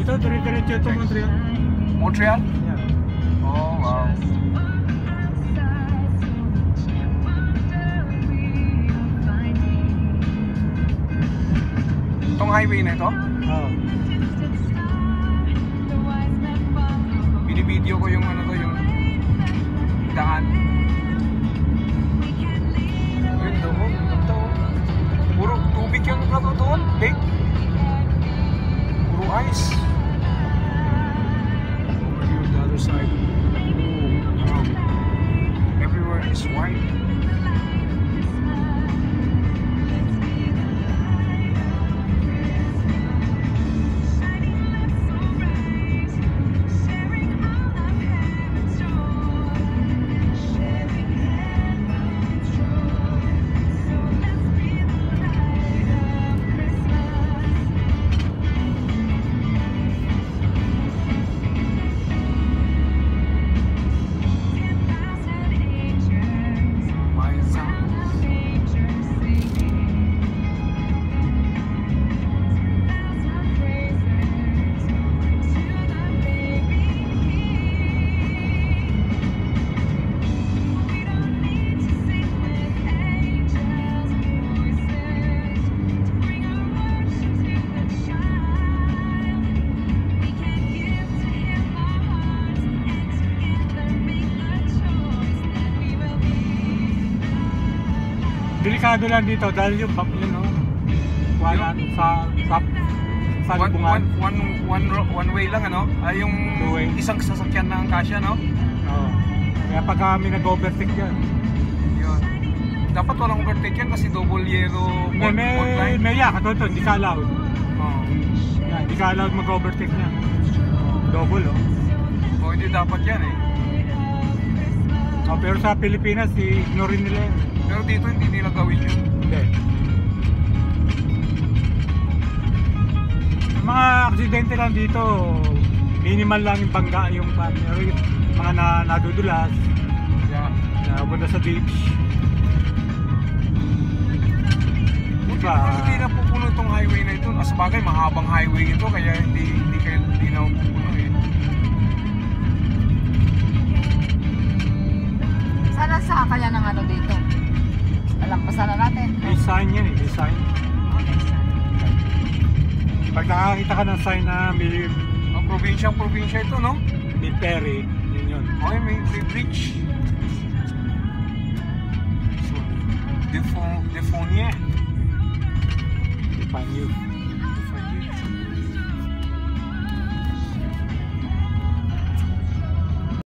Ito, dire-diretso ito, Montreal. Montreal? Yeah. Oh, wow. Itong highway na ito? Oo. Binibideo ko yung ano to, yung daan. Yun doon, ito. Puro tubig yung plato doon, lake. Puro ice. Over here on the other side. Oh, wow. Everywhere is white. Delikado lang dito dahil yung yun, no? Wala sa libungan. One way lang, ano? Ay, yung isang sasakyan na ang kasya, no? Oo. Kaya pag kami nag-overtake dyan. Yun. Dapat walang overtake yan kasi double yellow line. May katotoo, hindi ka allowed. Oo. Yan, hindi ka allowed mag-overtake niya. Double, oh. O, hindi dapat yan, eh. Oh, pero sa Pilipinas, i-ignore nila yun. Pero dito hindi nila gawin yun. Hindi. Mga aksidente lang dito, minimal lang yung bangga, yung mga nadudulas. Yeah. Napunta sa beach. Diba? Hindi na pupuno itong highway na ito. Sabagay, mahabang highway ito, kaya hindi na pupuno eh. Sana sa kaya ng ano dito? Alampasan na natin. May sign yan eh, may sign. Pag nakakita ka ng sign na may Probinsya ito, no? may ferry, yun yun. Okay, may bridge. So, Defonnier. Defonnier.